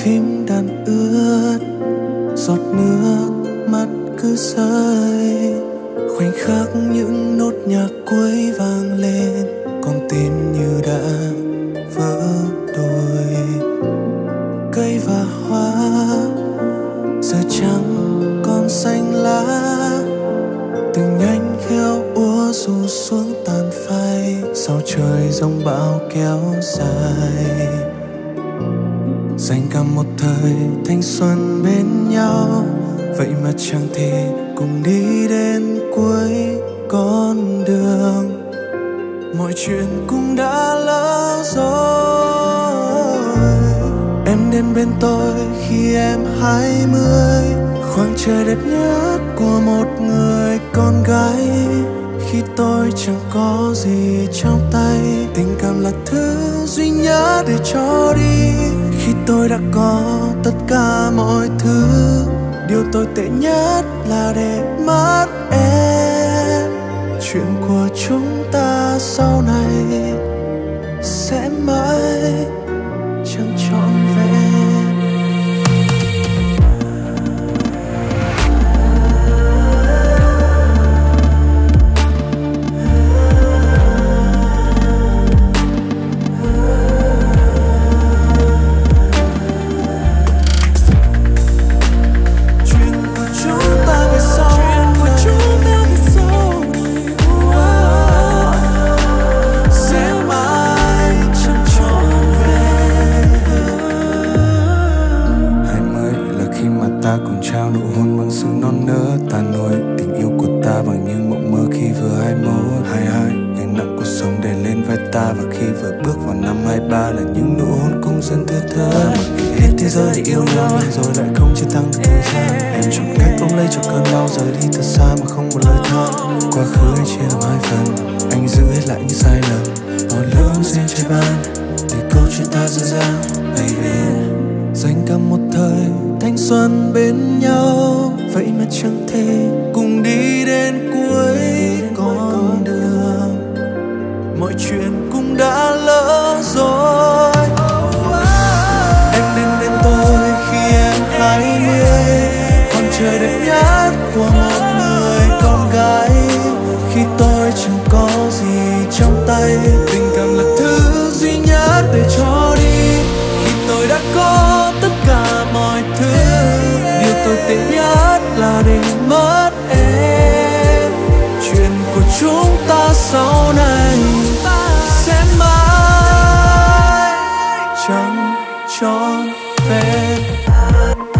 phím đàn ướt, giọt nước mắt cứ rơi. Khoảnh khắc những nốt nhạc cuối vang lên, con tim như đã vỡ đôi. Cây và hoa giờ chẳng còn xanh lá, từng nhánh kheo úa rủ xuống tàn phai. Sao trời giông bão kéo dài, dành cả một thời thanh xuân bên nhau, vậy mà chẳng thể cùng đi đến cuối con đường. Mọi chuyện cũng đã lỡ rồi. Em đến bên tôi khi em 20, khoảng trời đẹp nhất của một người con gái. Khi tôi chẳng có gì trong tay, tình cảm là thứ duy nhất để cho đi. Khi tôi đã có tất cả mọi thứ, điều tồi tệ nhất là để mất em. Chuyện của chúng ta sau này sẽ mãi chẳng trọn vẹn. Ta cùng trao nụ hôn bằng sự non nớt, ta nuôi tình yêu của ta bằng những mộng mơ khi vừa 21, 22. Gánh nặng cuộc sống đè lên vai ta, và khi vừa bước vào năm 23 là những nụ hôn cũng dần thưa thớt. Mặc kệ hết thế giới để yêu nhau nhưng rồi lại không chiến thắng được thời gian. Em chọn cách ôm lấy cho cơn đau rời đi thật xa mà không một lời than. Quá khứ anh chia làm hai phần, anh giữ hết lại những sai lầm. Còn lỡ duyên trái ban để câu chuyện ta dở dang, baby. Dành cả một thời thanh xuân bên nhau, vậy mà chẳng thể cùng đi đến cuối con đường. Mọi chuyện cũng đã lỡ rồi. Em đến bên tôi khi em 20, khoảng trời đẹp nhất của một người con gái. Khi tôi chẳng có gì trong tay, tình cảm là thứ duy nhất để cho đi. Khi tôi đã có tất cả mọi thứ, điều tồi tệ nhất là để mất em. Chuyện của chúng ta sau này sẽ mãi chẳng trọn vẹn.